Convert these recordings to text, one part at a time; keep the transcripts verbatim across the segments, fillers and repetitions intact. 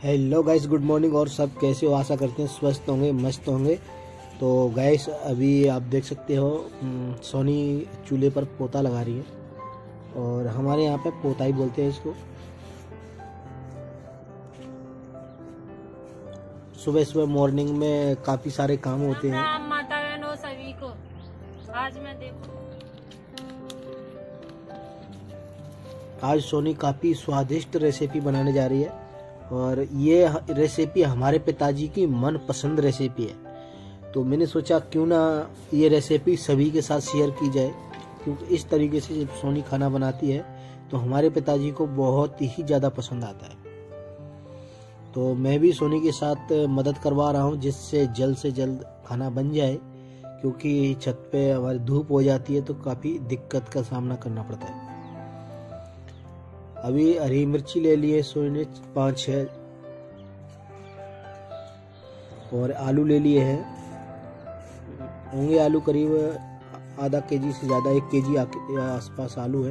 Hello guys, good morning. और सब कैसे हो? आशा करते हैं स्वस्थ होंगे, मस्त होंगे। तो गाइस अभी आप देख सकते हो सोनी चूल्हे पर पोता लगा रही है, और हमारे यहाँ पे पोता ही बोलते हैं इसको। सुबह सुबह मॉर्निंग में काफी सारे काम होते हैं। माता बहनों सभी को आज मैं देखो आज सोनी काफी स्वादिष्ट रेसिपी बनाने जा रही है, और ये रेसिपी हमारे पिताजी की मनपसंद रेसिपी है। तो मैंने सोचा क्यों ना ये रेसिपी सभी के साथ शेयर की जाए, क्योंकि इस तरीके से जब सोनी खाना बनाती है तो हमारे पिताजी को बहुत ही ज़्यादा पसंद आता है। तो मैं भी सोनी के साथ मदद करवा रहा हूँ, जिससे जल्द से जल्द खाना बन जाए, क्योंकि छत पे हमारी धूप हो जाती है तो काफ़ी दिक्कत का सामना करना पड़ता है। अभी हरी मिर्ची ले लिए सोनी ने पाँच छः, और आलू ले लिए हैं। होंगे आलू करीब आधा केजी से ज़्यादा, एक केजी आसपास आलू है।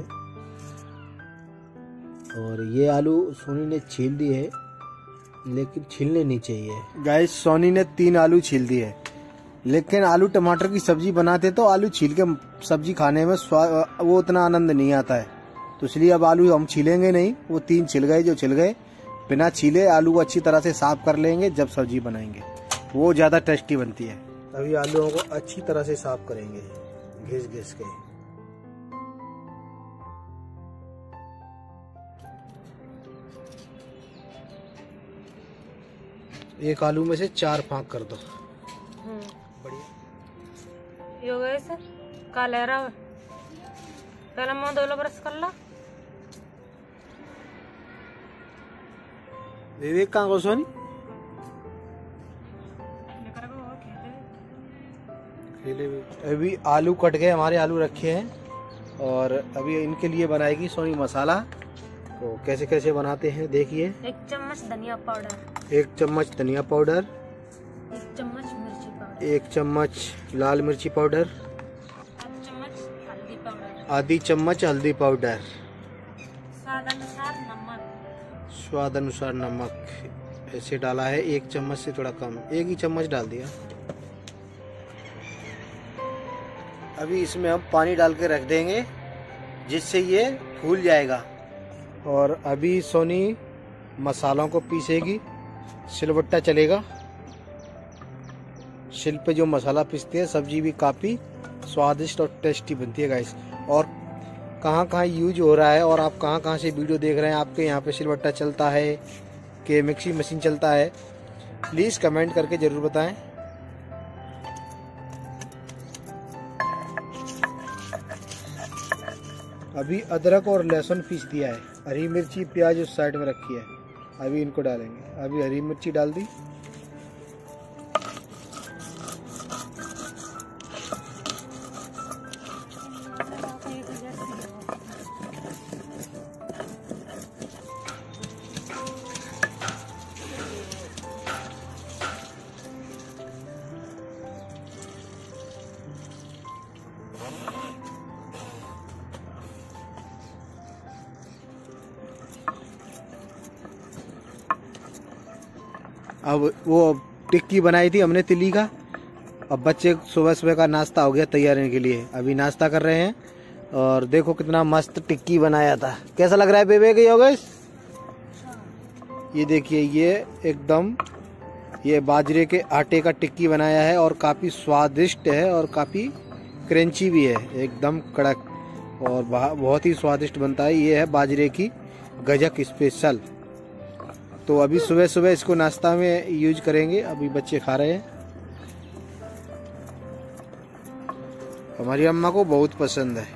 और ये आलू सोनी ने छील दिए है, लेकिन छीलने नहीं चाहिए। गाइस सोनी ने तीन आलू छील दिए, लेकिन आलू टमाटर की सब्जी बनाते तो आलू छील के सब्जी खाने में स्वाद वो उतना आनंद नहीं आता है। तो इसलिए अब आलू हम छीलेंगे नहीं, वो तीन छिल गए जो छिल गए। बिना छीले आलू अच्छी तरह से साफ कर लेंगे, जब सब्जी बनाएंगे वो ज़्यादा टेस्टी बनती है। अभी आलूओं को अच्छी तरह से साफ करेंगे घिस घिस के। एक आलू में से चार फाँक कर दो। बढ़िया योगेश का लहरा पहले मुँह धो लो, ब्रश कर लो। विवेक कहाँ को सोनी? अभी आलू कट गए, हमारे आलू रखे हैं, और अभी इनके लिए बनाएगी सोनी मसाला। तो कैसे कैसे बनाते हैं देखिए। एक चम्मच धनिया पाउडर, एक चम्मच धनिया पाउडर, एक चम्मच मिर्ची पाउडर, एक चम्मच लाल मिर्ची पाउडर, आधी चम्मच हल्दी पाउडर, आधी चम्मच हल्दी पाउडर, स्वाद अनुसार नमक, स्वाद अनुसार नमक ऐसे डाला है। एक चम्मच से थोड़ा कम, एक ही चम्मच डाल दिया। अभी इसमें हम पानी डाल के रख देंगे, जिससे ये फूल जाएगा। और अभी सोनी मसालों को पीसेगी, सिलबट्टा चलेगा। सिल पे जो मसाला पीसते हैं, सब्जी भी काफ़ी स्वादिष्ट और टेस्टी बनती है गाइस। और कहाँ कहाँ यूज हो रहा है, और आप कहाँ कहाँ से वीडियो देख रहे हैं, आपके यहाँ पे सिलबट्टा चलता है कि मिक्सी मशीन चलता है, प्लीज़ कमेंट करके ज़रूर बताएं। अभी अदरक और लहसुन पीस दिया है, हरी मिर्ची प्याज उस साइड में रखी है, अभी इनको डालेंगे। अभी हरी मिर्ची डाल दी, अब वो टिक्की बनाई थी हमने तिली का। अब बच्चे सुबह सुबह का नाश्ता हो गया तैयारी के लिए, अभी नाश्ता कर रहे हैं। और देखो कितना मस्त टिक्की बनाया था। कैसा लग रहा है बेबे के योगेश? ये देखिए, ये एकदम ये बाजरे के आटे का टिक्की बनाया है, और काफ़ी स्वादिष्ट है, और काफ़ी क्रंची भी है, एकदम कड़क, और बहुत ही स्वादिष्ट बनता है। ये है बाजरे की गजक स्पेशल। तो अभी सुबह सुबह इसको नाश्ता में यूज करेंगे। अभी बच्चे खा रहे हैं, हमारी अम्मा को बहुत पसंद है।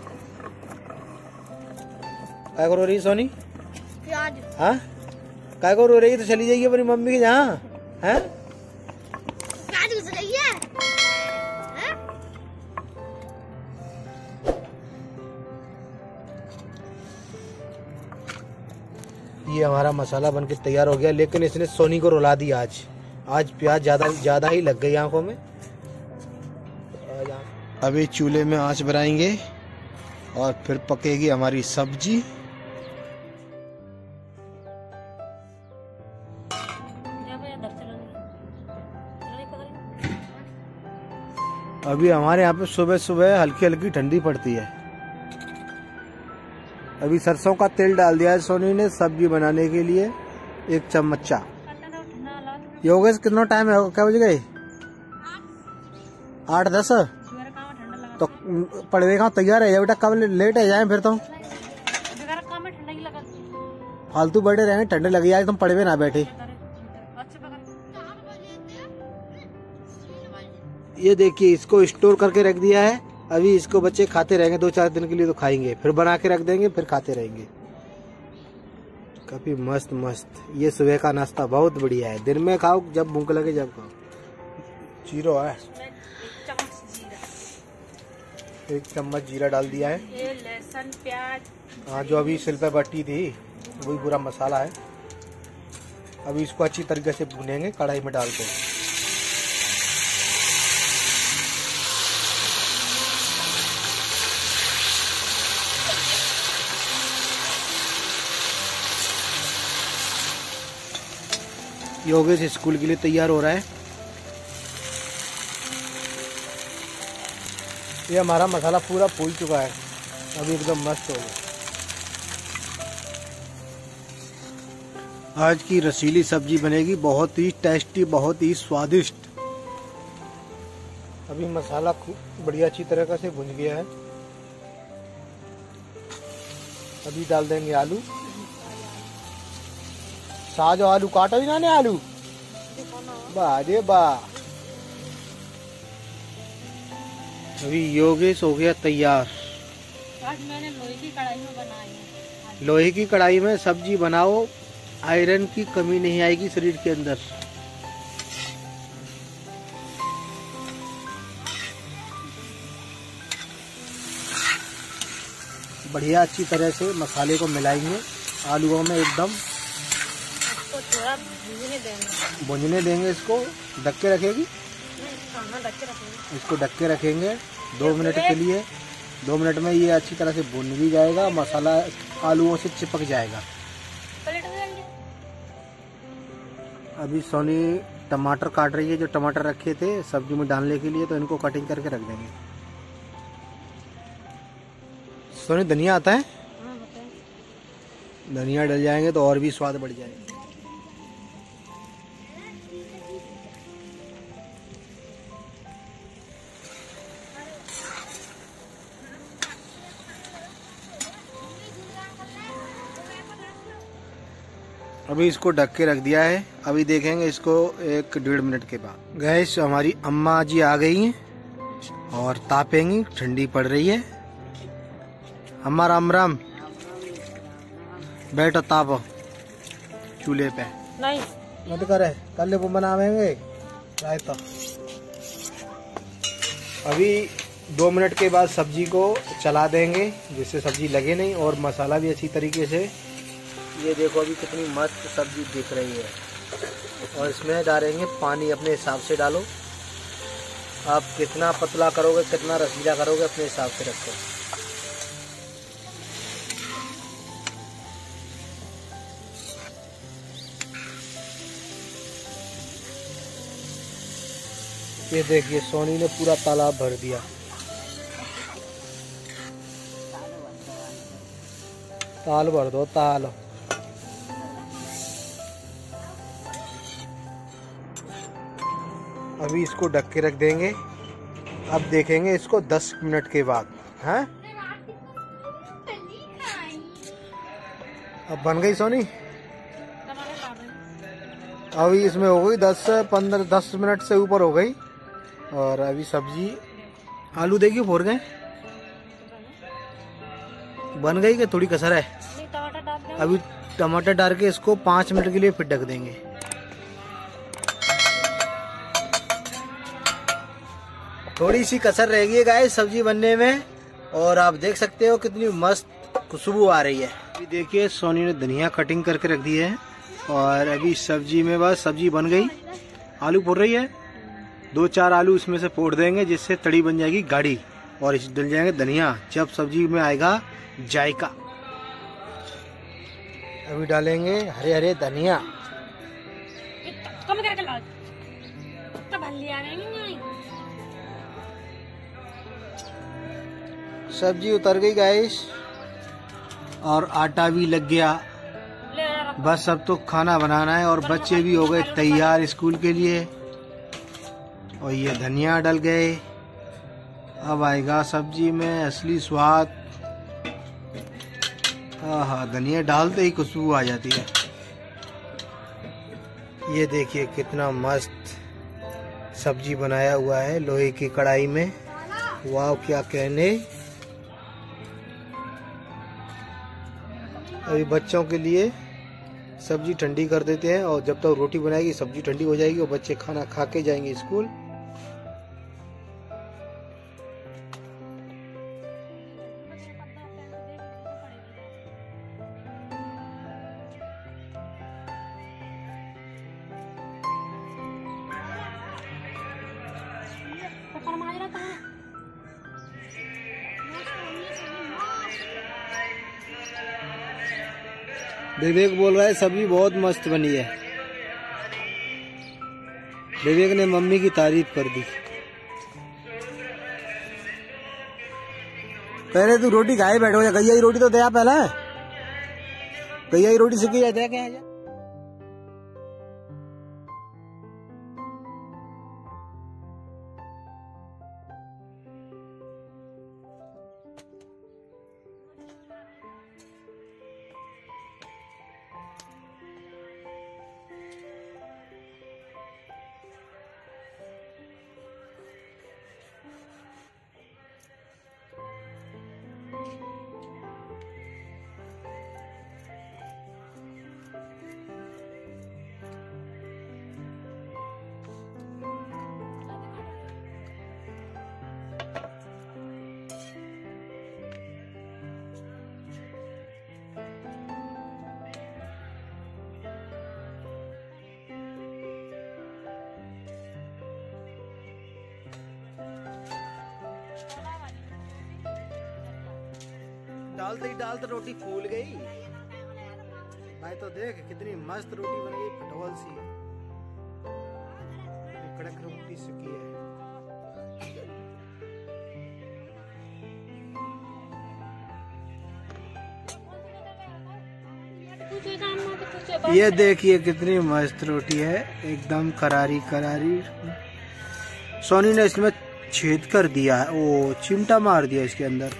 क्या करो रही सोनी? प्याज। हाँ, क्या करो रही? तो चली जाइए अपनी मम्मी के जहाँ। हैं? प्याज घुस गई है। ये हमारा मसाला बनके तैयार हो गया, लेकिन इसने सोनी को रुला दिया। आज आज प्याज ज्यादा ज्यादा ही लग गई आंखों में। अभी चूल्हे में आंच बढ़ाएंगे, और फिर पकेगी हमारी सब्जी। अभी हमारे यहाँ पे सुबह सुबह हल्की हल्की ठंडी पड़ती है। अभी सरसों का तेल डाल दिया है सोनी ने सब्जी बनाने के लिए, एक चम्मचा। योगेश कितना टाइम है, क्या बज गए? आठ दस। तो पड़वे कहाँ तैयार है बेटा, कब लेट है जाए फिर तो फालतू बैठे रहेंगे, ठंडे लगी आज तुम पड़वे ना बैठे। ये देखिए इसको स्टोर करके रख दिया है, अभी इसको बच्चे खाते रहेंगे दो चार दिन के लिए, तो खाएंगे फिर बना के रख देंगे फिर खाते रहेंगे। काफी मस्त मस्त ये सुबह का नाश्ता बहुत बढ़िया है, दिन में खाओ जब भूख लगे जब खाओ। जीरो है, एक चम्मच जीरा डाल दिया है। ये लहसुन प्याज, हाँ जो अभी सिल पे बटी थी वही पूरा मसाला है। अभी इसको अच्छी तरीके से भूनेंगे कढ़ाई में डाल के। योगेश स्कूल के लिए तैयार हो रहा है। ये हमारा मसाला पूरा फूल चुका है, अभी एकदम मस्त हो गया। आज की रसीली सब्जी बनेगी, बहुत ही टेस्टी, बहुत ही स्वादिष्ट। अभी मसाला बढ़िया अच्छी तरह से भुन गया है। अभी डाल देंगे आलू। साजो आलू काटा भी ना ने आलू, वाह रे वाह। अभी योगेश हो गया तैयार। आज मैंने लोहे की कढ़ाई में बनाई है। लोहे की कढ़ाई में सब्जी बनाओ, आयरन की कमी नहीं आएगी शरीर के अंदर। बढ़िया अच्छी तरह से मसाले को मिलाएंगे आलूओं में एकदम। इसको थोड़ा भूनने देंगे। भूनने देंगे इसको, ढक के रखेगी। हाँ, ढक के रखेंगे। इसको ढक के रखेंगे दो मिनट के लिए। दो मिनट में ये अच्छी तरह से भुन भी जाएगा, मसाला आलूओं से चिपक जाएगा। अभी सोनी टमाटर काट रही है, जो टमाटर रखे थे सब्जी में डालने के लिए, तो इनको कटिंग करके रख देंगे। सोनी धनिया आता है? हाँ, बताएं। धनिया डल जाएंगे तो और भी स्वाद बढ़ जाएगा। अभी इसको ढक के रख दिया है, अभी देखेंगे इसको एक डेढ़ मिनट के बाद। गैस हमारी अम्मा जी आ गई हैं और तापेंगी, ठंडी पड़ रही है। अम्मा राम राम, बैठो तापो चूल्हे पे। नहीं मत करे, कल वो बनावेंगे रायता। अभी दो मिनट के बाद सब्जी को चला देंगे जिससे सब्जी लगे नहीं, और मसाला भी अच्छी तरीके से। ये देखो अभी कितनी मस्त सब्जी दिख रही है। और इसमें डालेंगे पानी, अपने हिसाब से डालो। आप कितना पतला करोगे कितना रसीला करोगे अपने हिसाब से रखो। ये देखिए सोनी ने पूरा तालाब भर दिया। ताल भर दो ताल। अभी इसको ढक के रख देंगे। अब देखेंगे इसको दस मिनट के बाद। हैं? अब बन गई सोनी। अभी इसमें हो गई दस पंद्रह दस मिनट से ऊपर हो गई। और अभी सब्जी आलू देखिए भोर गए, बन गई कि थोड़ी कसर है। अभी टमाटर डाल के इसको पाँच मिनट के लिए फिर ढक देंगे। थोड़ी सी कसर रह गई गाइस सब्जी बनने में, और आप देख सकते हो कितनी मस्त खुशबू आ रही है। अभी देखिए सोनी ने धनिया कटिंग करके रख दी है, और अभी सब्जी में बस सब्जी बन गई। आलू फोड़ रही है, दो चार आलू इसमें से फोड़ देंगे जिससे तड़ी बन जाएगी गाढ़ी, और इस डल जाएंगे धनिया जब सब्जी में आएगा जायका। अभी डालेंगे हरे हरे धनिया। सब्जी उतर गई गाइस और आटा भी लग गया। बस अब तो खाना बनाना है और बच्चे भी हो गए तैयार स्कूल के लिए। और ये धनिया डल गए। अब आएगा सब्जी में असली स्वाद। हाँ, धनिया डालते ही खुशबू आ जाती है। ये देखिए कितना मस्त सब्जी बनाया हुआ है लोहे की कढ़ाई में। वाह क्या कहने। अभी बच्चों के लिए सब्जी ठंडी कर देते हैं और जब तक रोटी बनाएगी सब्जी ठंडी हो जाएगी और बच्चे खाना खा के जाएंगे स्कूल। विवेक बोल रहा है सब्जी बहुत मस्त बनी है। विवेक ने मम्मी की तारीफ कर दी। पहले तू रोटी खाए बैठो या गैया की रोटी तो दे पहले। गैया की रोटी सीखी जाती है क्या? डालते ही डालते रोटी फूल गई। भाई तो देख कितनी मस्त रोटी बन गई, फटोल सी। कड़क रोटी सूखी है। ये देखिए कितनी मस्त रोटी है, एकदम करारी करारी। सोनी ने इसमें छेद कर दिया है, वो चिमटा मार दिया इसके अंदर।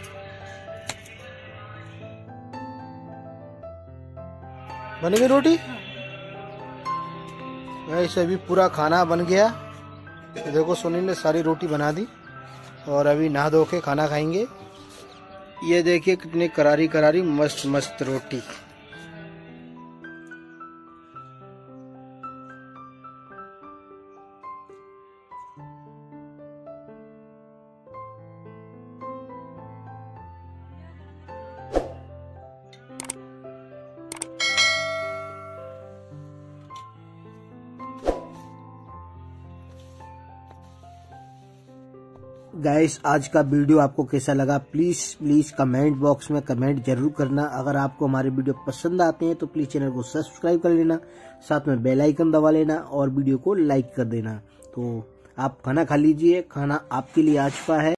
बन गई रोटी। वैसे अभी पूरा खाना बन गया। तो देखो सोनी ने सारी रोटी बना दी और अभी नहा धो के खाना खाएंगे। ये देखिए कितनी करारी करारी मस्त मस्त रोटी। गाइस आज का वीडियो आपको कैसा लगा प्लीज प्लीज कमेंट बॉक्स में कमेंट जरूर करना। अगर आपको हमारे वीडियो पसंद आते हैं तो प्लीज चैनल को सब्सक्राइब कर लेना, साथ में बेल आइकन दबा लेना और वीडियो को लाइक कर देना। तो आप खाना खा लीजिए, खाना आपके लिए आ चुका है।